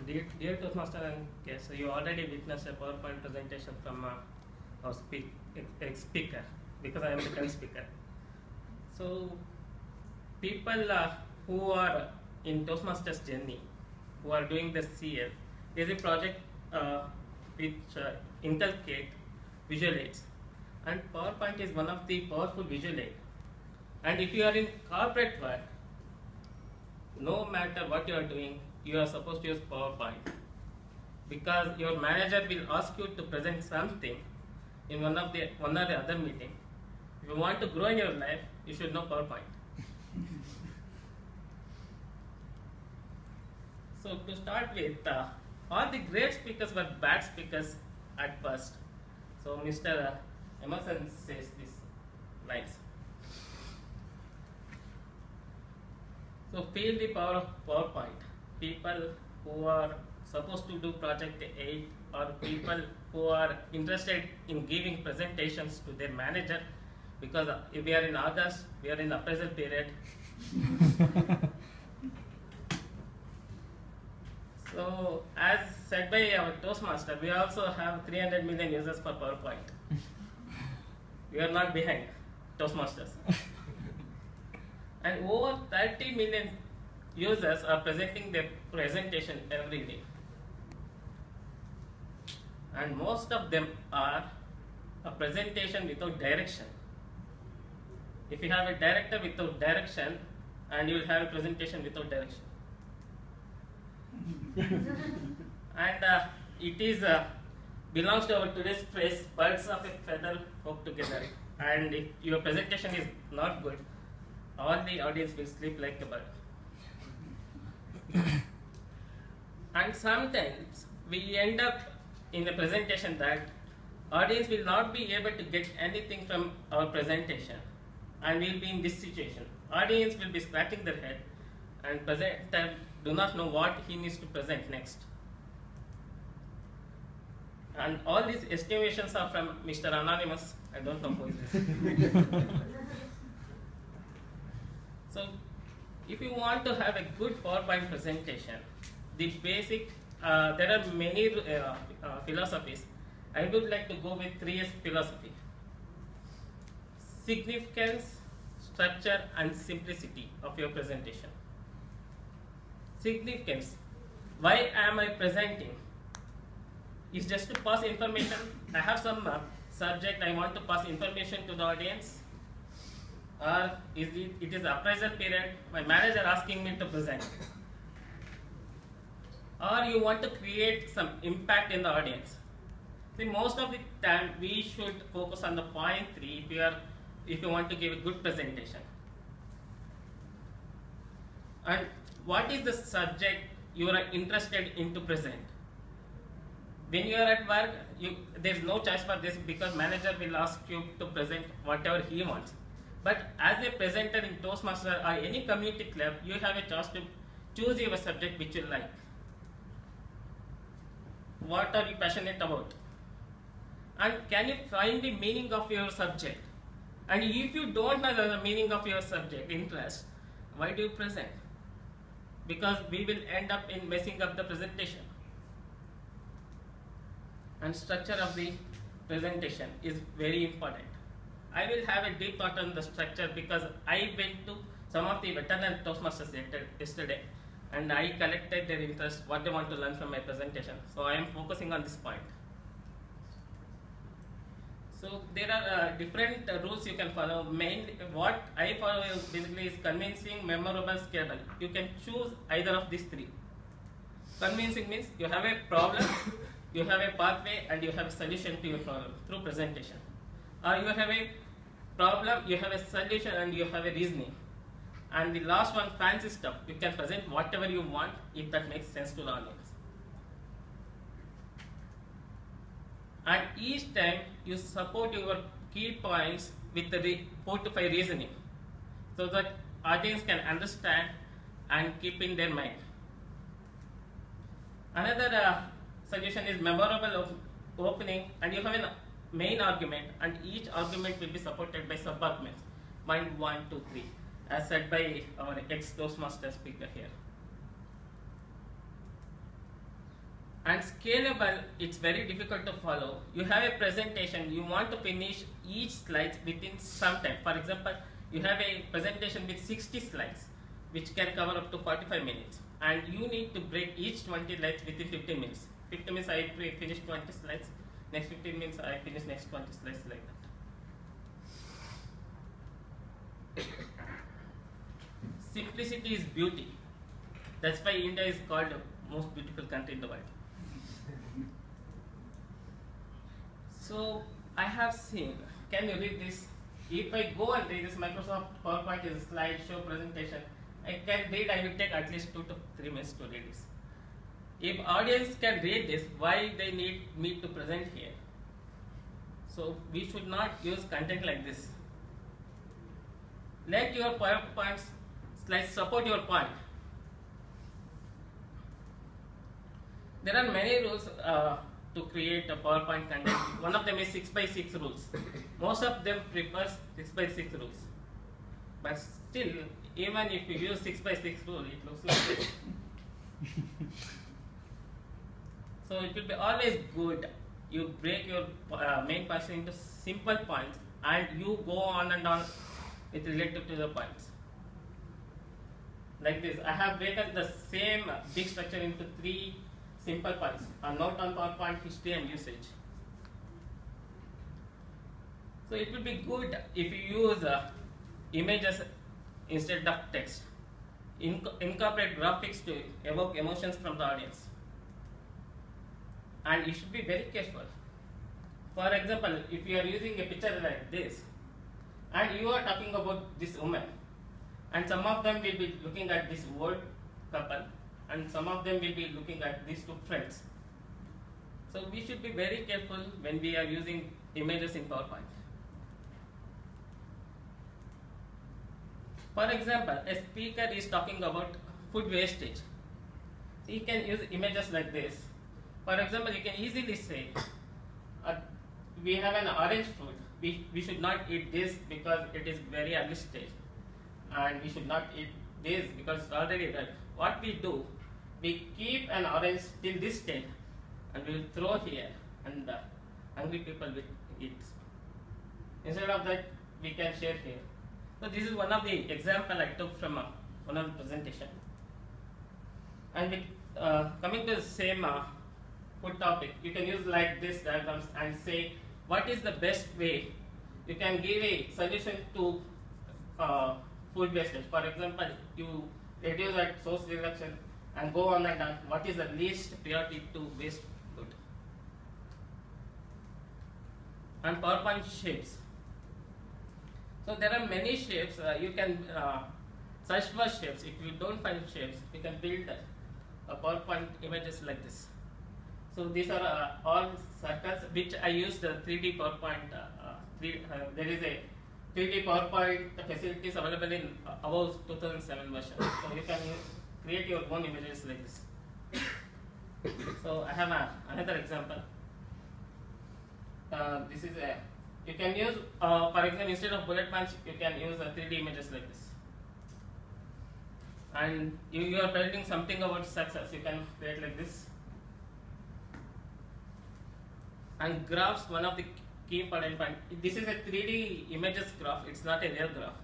Dear Toastmaster and guests, you already witnessed a PowerPoint presentation from our speaker, because I am the current speaker. So, people who are in Toastmasters journey, who are doing the CL, there is a project which inculcate visual aids, and PowerPoint is one of the powerful visual aid. And if you are in corporate world, no matter what you are doing, you are supposed to use PowerPoint, because your manager will ask you to present something in one or the other meeting. If you want to grow in your life, you should know PowerPoint. So to start with, all the great speakers were bad speakers at first. So Mr. Emerson says these lines. So feel the power of PowerPoint. People who are supposed to do project 8, or people who are interested in giving presentations to their manager, because if we are in August, we are in appraisal period. So as said by our Toastmaster, we also have 300 million users for PowerPoint. We are not behind Toastmasters. And over 30 million users are presenting their presentation every day. And most of them are a presentation without direction. If you have a director without direction, and you will have a presentation without direction. And it is belongs to our today's phrase, birds of a feather flock together. And if your presentation is not good, all the audience will sleep like a bird. And sometimes we end up in a presentation that audience will not be able to get anything from our presentation, and we'll be in this situation. Audience will be scratching their head, and presenter do not know what he needs to present next. And all these estimations are from Mr. Anonymous. I don't know who is this. So, if you want to have a good PowerPoint presentation, the basic, there are many philosophies. I would like to go with 3S philosophy: significance, structure, and simplicity of your presentation. Significance. Why am I presenting? Is just to pass information. I have some subject, I want to pass information to the audience. Or is it is appraisal period, my manager asking me to present. Or you want to create some impact in the audience. See, most of the time we should focus on the point 3 if you want to give a good presentation. And what is the subject you are interested in to present? When you are at work, there is no choice for this, because manager will ask you to present whatever he wants. But as a presenter in Toastmaster or any community club, you have a chance to choose your subject which you like. What are you passionate about? And can you find the meaning of your subject? And if you don't know the meaning of your subject, interest, why do you present? Because we will end up in messing up the presentation. And structure of the presentation is very important. I will have a deep thought on the structure, because I went to some of the veteran Toastmasters yesterday, and I collected their interest, what they want to learn from my presentation. So I am focusing on this point. So there are different rules you can follow. Mainly, what I follow basically is convincing, memorable, scalable. You can choose either of these 3. Convincing means you have a problem, you have a pathway, and you have a solution to your problem through presentation. Or you have a problem, you have a solution, and you have a reasoning. And the last one, fancy stuff. You can present whatever you want if that makes sense to the audience. And each time you support your key points with the 4 to 5 reasoning, so that audience can understand and keep in their mind. Another suggestion is memorable opening, and you have a main argument, and each argument will be supported by sub-arguments, point 1, 2, 3, as said by our ex-Toastmaster speaker here. And scalable, it's very difficult to follow. You have a presentation, you want to finish each slide within some time. For example, you have a presentation with 60 slides, which can cover up to 45 minutes. And you need to break each 20 slides within 15 minutes. 15 minutes I finish 20 slides, next 15 minutes I finish next 20 slides, like that. Simplicity is beauty. That's why India is called the most beautiful country in the world. So I have seen, can you read this? If I go and read this Microsoft PowerPoint is a slideshow presentation, I can read, I will take at least 2 to 3 minutes to read this. If audience can read this, why they need me to present here? So we should not use content like this. Let your PowerPoint slides support your point. There are many rules to create a PowerPoint content. One of them is 6x6 rules. Most of them prefer 6x6 rules. But still, even if you use 6x6 rule, it looks like this. So it will be always good. You break your main points into simple points and you go on and on with related to the points. Like this, I have broken the same big structure into 3 simple points: a note on PowerPoint, history and usage. So it will be good if you use images instead of text. Incorporate graphics to evoke emotions from the audience. And you should be very careful. For example, if you are using a picture like this, and you are talking about this woman, and some of them will be looking at this old couple, and some of them will be looking at these 2 friends. So we should be very careful when we are using images in PowerPoint. For example, a speaker is talking about food wastage. So you can use images like this. For example, you can easily say, we have an orange fruit. We should not eat this because it is very early stage. And we should not eat this because it's already red. What we do, we keep an orange till this stage and we will throw here and the hungry people will eat. Instead of that, we can share here. So this is one of the example I took from one of the presentation. And with, coming to the same food topic, you can use like this diagrams and say what is the best way you can give a solution to food wastage. For example, you reduce at source reduction and go on and on. What is the least priority to waste food? And PowerPoint shapes. So there are many shapes. You can search for shapes. If you don't find shapes, you can build PowerPoint images like this. So these are all circles which I used 3D PowerPoint. There is a 3D PowerPoint facilities available in AWOS 2007 version. So you can create your own images like this. So I have another example. This is a, you can use, for example, instead of bullet points, you can use 3D images like this. And you are building something about success, you can create like this. And graphs, one of the key important point. This is a 3D images graph, it's not a real graph.